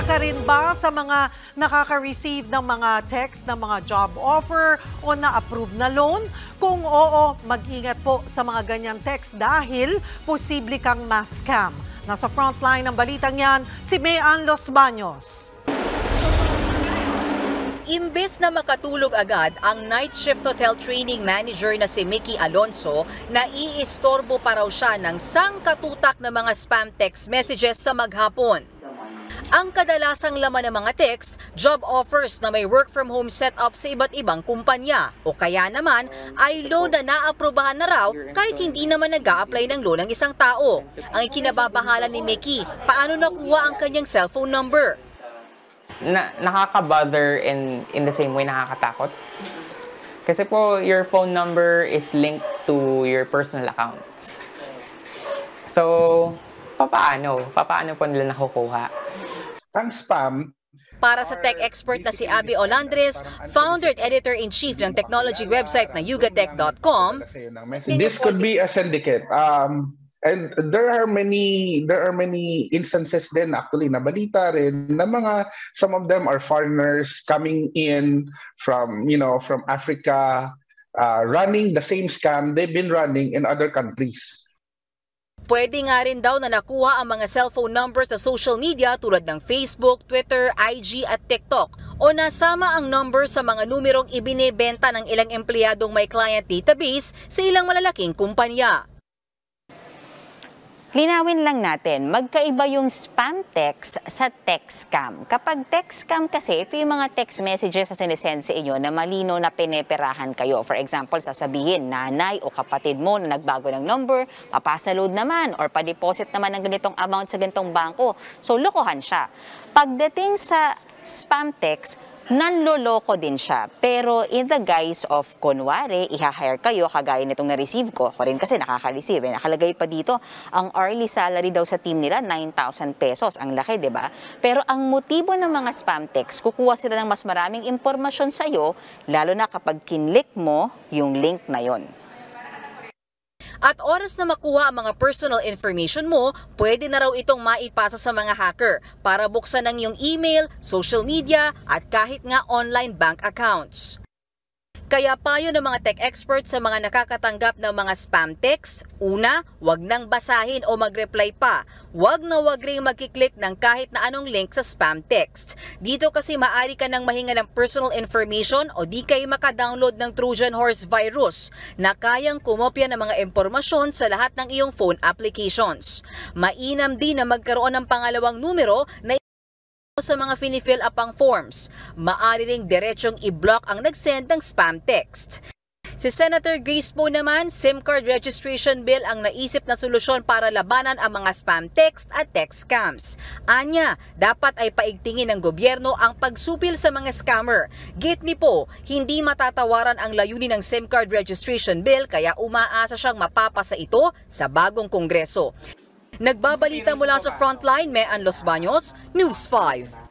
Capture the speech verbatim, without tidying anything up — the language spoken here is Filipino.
ka rin ba sa mga nakaka-receive ng mga text ng mga job offer o na-approve na loan? Kung oo, mag-ingat po sa mga ganyang text dahil posible kang ma-scam. Nasa frontline ng balitang yan, si Mayan Los Baños. Imbes na makatulog agad ang night shift hotel training manager na si Mickey Alonso, naiistorbo pa raw siya ng sangkatutak na mga spam text messages sa maghapon. Ang kadalasang laman ng mga text, job offers na may work from home setup sa iba't ibang kumpanya o kaya naman ay loan na naaprubahan na raw kahit hindi naman nag-a-apply ng loan ng isang tao. Ang ikinababahala ni Mickey, paano nakuha ang kanyang cellphone number? Na, nakaka-bother in, in the same way nakakatakot. Kasi po, your phone number is linked to your personal accounts. So, papaano? Papaano po nila nakukuha? Ang spam. Para sa tech expert na si Abby Olandres, founder at editor-in-chief ng technology website na yugatech dot com. This could be a syndicate. Um, And there are many there are many instances din actually na balita rin na mga some of them are foreigners coming in from you know from Africa uh, running the same scam they've been running in other countries. Pwede nga rin daw na nakuha ang mga cellphone numbers sa social media tulad ng Facebook, Twitter, I G at TikTok o nasama ang number sa mga numerong ibinebenta ng ilang empleyadong may client database sa ilang malalaking kumpanya. Linawin lang natin, magkaiba yung spam text sa text scam. Kapag text scam kasi, ito yung mga text messages na sinesend sa inyo na malino na pineperahan kayo. For example, sasabihin, nanay o kapatid mo na nagbago ng number, papasa-load naman or pa-deposit naman ng ganitong amount sa ganitong bangko. So, lokohan siya. Pagdating sa spam text, nanloloko din siya. Pero in the guise of, kunwari, iha-hire kayo, kagaya nitong na-receive ko. Ako rin kasi nakaka-receive. Eh. Nakalagay pa dito, ang hourly salary daw sa team nila, nine thousand pesos. Ang laki, di ba? Pero ang motibo ng mga spam text, kukuha sila ng mas maraming impormasyon sa'yo, lalo na kapag kinlik mo yung link na yon. At oras na makuha ang mga personal information mo, pwede na raw itong maipasa sa mga hacker para buksan ang iyong email, social media at kahit nga online bank accounts. Kaya payo ng mga tech experts sa mga nakakatanggap ng mga spam text, una, wag nang basahin o mag-reply pa. Wag na wag ring magkiklik ng kahit na anong link sa spam text. Dito kasi maaari ka nang mahinga ng personal information o di kayo makadownload ng Trojan Horse virus na kayang kumopya ng mga impormasyon sa lahat ng iyong phone applications. Mainam din na magkaroon ng pangalawang numero na sa mga fini-fill up ang forms. Maaari ring diretsyong i-block ang nag-send ng spam text. Si Senator Grace Poe naman, SIM card registration bill ang naisip na solusyon para labanan ang mga spam text at text scams. Anya, dapat ay paigtingin ng gobyerno ang pagsupil sa mga scammer. Git ni Poe, hindi matatawaran ang layunin ng SIM card registration bill kaya umaasa siyang mapapasa ito sa bagong Kongreso. Nagbabalita mula sa Frontline, Mayan Los Baños, News five.